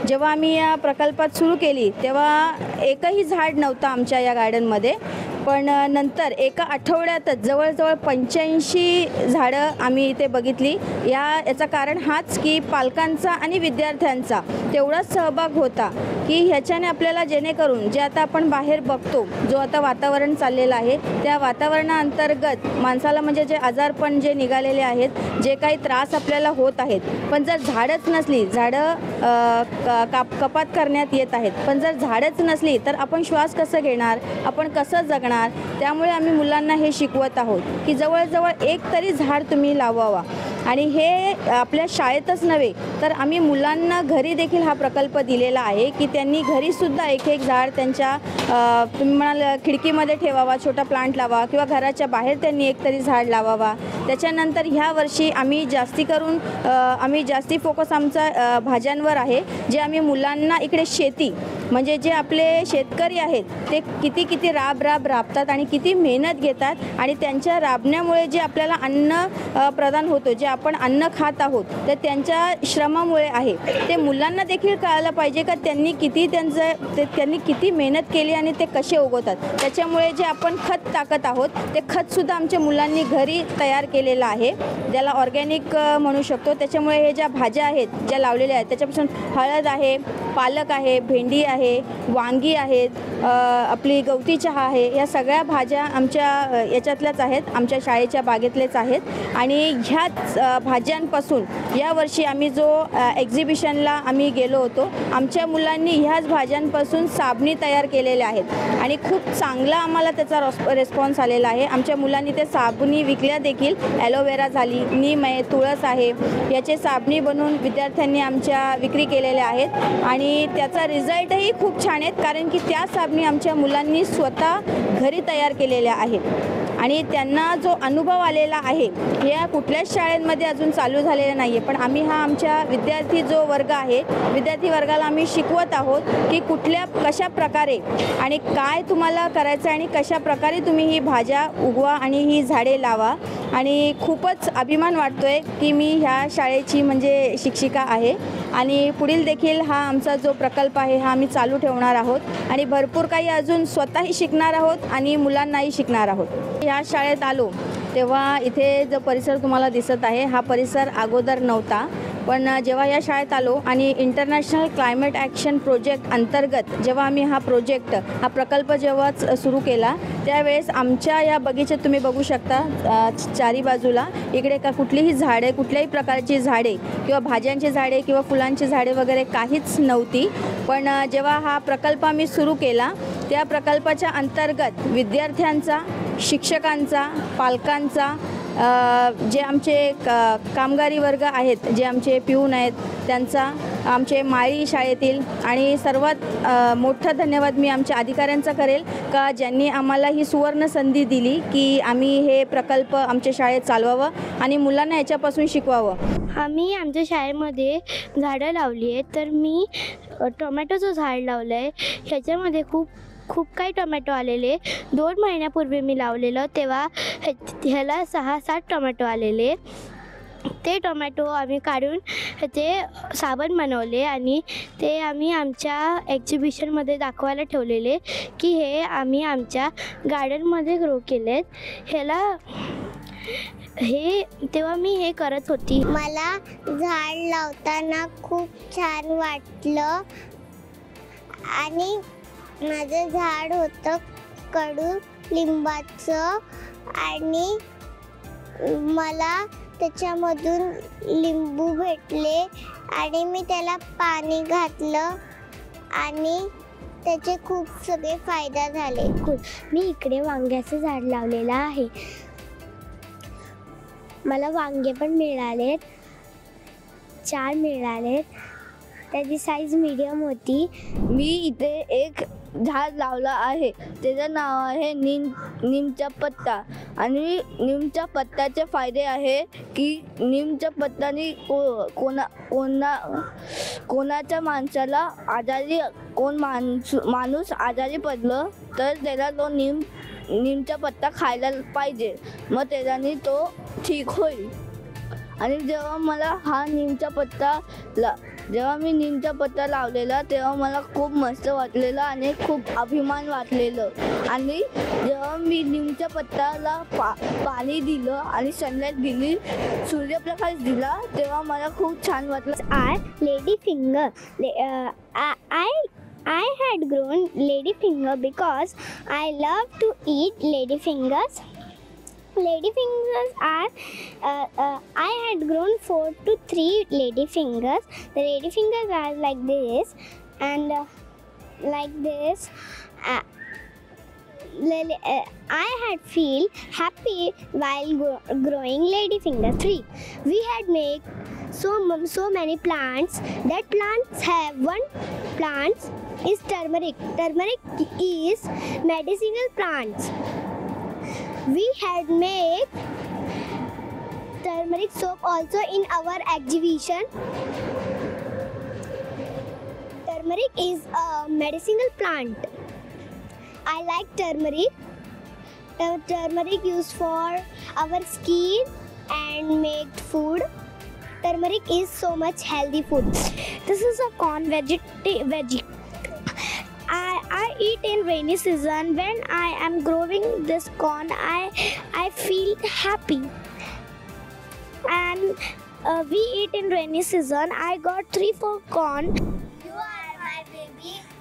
जेव्हा आम्ही या प्रकल्पात सुरू केली तेव्हा एकही झाड नव्हतं आमच्या या गार्डनमध्ये, पण नंतर एका आठवड्यातच जवळजवळ 85 झाडं आम्ही इथे बघितली। याचं कारण हाच की पालकांचा आणि विद्यार्थ्यांचा तेवढाच सहभाग होता की ह्याच्याने आपल्याला जेणेकरून जे आता आपण बाहेर बघतो, जो आता वातावरण चाललेलं आहे, त्या वातावरणाअंतर्गत माणसाला म्हणजे जे आजारपण जे निघालेले आहेत, जे काही त्रास आपल्याला होत आहेत, पण जर झाडच नसली, झाडं कपात करण्यात येत आहेत, पण जर झाडच नसली तर आपण श्वास कसं घेणार, आपण कसं जगणार। त्यामुळे आम्ही मुलांना हे शिकवत आहोत की जवळजवळ एक तरी झाड तुम्ही लावावा। आणि हे आपल्या शाळेतच नव्हे तर आम्ही मुलांना घरी देखील हा प्रकल्प दिलेला आहे की त्यांनी घरीसुद्धा एक एक झाड त्यांच्या तुम्ही म्हणाल खिडकीमध्ये ठेवावा, छोटा प्लांट लावा किंवा घराच्या बाहेर त्यांनी एक तरी झाड लावावा। त्याच्यानंतर ह्या वर्षी आम्ही जास्ती फोकस आमचा भाज्यांवर आहे, जे आम्ही मुलांना इकडे शेती म्हणजे जे आपले शेतकरी आहेत ते किती राबतात आणि किती मेहनत घेतात आणि त्यांच्या राबण्यामुळे जे आपल्याला अन्न प्रदान होतो, जे आपण अन्न खात आहोत, तर त्यांच्या श्रमामुळे आहे। ते मुलांना देखील कळायला पाहिजे का त्यांनी किती मेहनत केली आणि ते कसे उगवतात। त्याच्यामुळे जे आपण खत टाकत आहोत ते खतसुद्धा आमच्या मुलांनी घरी तयार केलेलं आहे, ज्याला ऑर्गॅनिक म्हणू शकतो। त्याच्यामुळे हे ज्या भाज्या आहेत ज्या लावलेल्या आहेत त्याच्यापासून हळद आहे, पालक आहे, भेंडी आहे, वांगी आहेत, आपली गवती चहा आहे, या सगळ्या भाज्या आमच्या याच्यातल्याच आहेत, आमच्या शाळेच्या बागेतलेच आहेत। आणि ह्याच भाज्यांपासून यावर्षी आम्ही जो एक्झिबिशनला आम्ही गेलो होतो, आमच्या मुलांनी ह्याच भाज्यांपासून साबणी तयार केलेल्या आहेत आणि खूप चांगला आम्हाला त्याचा रिस्पॉन्स आलेला आहे। आमच्या मुलांनी ते साबणी विकल्या देखील, ॲलोवेरा झाली, नीम आहे, तुळस आहे, याचे साबणी बनवून विद्यार्थ्यांनी आमच्या विक्री केलेल्या आहेत आणि त्याचा रिझल्टही खूप छान आहेत, कारण की त्या साबणी आमच्या मुलांनी स्वतः घरी तयार केलेल्या आहेत आणि त्यांना जो अनुभव आलेला आहे ह्या कुठल्याच शाळेमध्ये अजून चालू झालेला नाही आहे। पण आम्ही हा आमच्या विद्यार्थी जो वर्ग आहे, विद्यार्थी वर्गाला आम्ही शिकवत आहोत की कशा प्रकारे आणि काय तुम्हाला करायचं आणि कशा प्रकारे तुम्ही ही भाज्या उगवा आणि ही झाडे लावा। आणि खूपच अभिमान वाटतोय की मी ह्या शाळेची म्हणजे शिक्षिका आहे आणि पुढील देखील हा आमचा जो प्रकल्प आहे हा आम्ही चालू ठेवणार आहोत आणि भरपूर काही अजून स्वतःही शिकणार आहोत आणि मुलांनाही शिकणार आहोत। ह्या शाळेत आलो तेव्हा इथे जो परिसर तुम्हाला दिसत आहे हा परिसर अगोदर नव्हता, पण जेव्हा या शाळेत आलो आणि इंटरनॅशनल क्लायमेट ॲक्शन प्रोजेक्ट अंतर्गत जेव्हा आम्ही हा प्रकल्प जेव्हा सुरू केला त्यावेळेस आमच्या या बगीच्यात तुम्ही बघू शकता चारी बाजूला इकडे कुठलीही झाडे, कुठल्याही प्रकारची झाडे किंवा भाज्यांची झाडे किंवा फुलांची झाडे वगैरे काहीच नव्हती। पण जेव्हा हा प्रकल्प आम्ही सुरू केला त्या प्रकल्पाच्या अंतर्गत विद्यार्थ्यांचा, शिक्षकांचा, पालकांचा, जे आमचे कामगारी वर्ग आहेत, जे आमचे पिऊन आहेत त्यांचा, आमचे माळी शाळेतील आणि सर्वात मोठा धन्यवाद मी आमच्या अधिकाऱ्यांचा करेल का ज्यांनी आम्हाला ही सुवर्ण संधी दिली की आम्ही हे प्रकल्प आमच्या शाळेत चालवावं आणि मुलांना याच्यापासून शिकवावं। आम्ही आमच्या शाळेमध्ये झाडं लावली आहेत, तर मी टोमॅटोचं झाड लावलं आहे। ह्याच्यामध्ये खूप काही टोमॅटो आलेले। 2 महिन्यापूर्वी मी लावलेलं तेव्हा ह्याला 6-7 टोमॅटो आलेले। ते टोमॅटो आम्ही काढून ते साबण बनवले आणि ते आम्ही आमच्या एक्झिबिशनमध्ये दाखवायला ठेवलेले की हे आम्ही आमच्या गार्डनमध्ये ग्रो केलेत। तेव्हा मी हे करत होती। मला झाड लावताना खूप छान वाटलं आणि माझं झाड होतं कडू लिंबाचं आणि मला त्याच्यामधून लिंबू भेटले आणि मी त्याला पाणी घातलं आणि त्याचे खूप सगळे फायदा झाले। मी इकडे वांग्याचं झाड लावलेलं आहे। मला वांगे पण मिळालेत, 4 मिळालेत, त्याची साईज मीडियम होती। मी इथे एक झाड लावलं आहे, त्याचं नाव आहे नीमचा पत्ता आणि नीमच्या पत्त्याचे फायदे आहे की नीमच्या पत्त्याने कोणाच्या माणसाला माणूस आजारी पडलं तर त्याला तो नीमचा पत्ता खायला पाहिजे, मग त्याच्याने तो ठीक होईल। आणि जेव्हा मला हा नीमचा पत्ता जेव्हा मी नीमचा पत्ता लावलेला तेव्हा मला खूप मस्त वाटलेलं आणि खूप अभिमान वाटलेलं. आणि जेव्हा मी नीमच्या पत्त्याला पाणी दिलं आणि सनलाईट दिली, सूर्यप्रकाश दिला, तेव्हा मला खूप छान वाटलं. Are ladyfinger. I had grown ladyfinger because I love to eat ladyfingers. Ladyfingers are I had grown 4 to 3 ladyfingers. The ladyfingers are like this and like this. I had feel happy while growing ladyfinger. 3. We had made so many plants. That plants have one plant is turmeric. Turmeric is medicinal plants. We had made turmeric soap also in our exhibition. Turmeric is a medicinal plant. I like turmeric. Turmeric used for our skin and make food. Turmeric is so much healthy food. This is a corn veggie. I eat in rainy season. When I am growing this corn, I feel happy. And we eat in rainy season. I got 3-4 corn. You are my baby.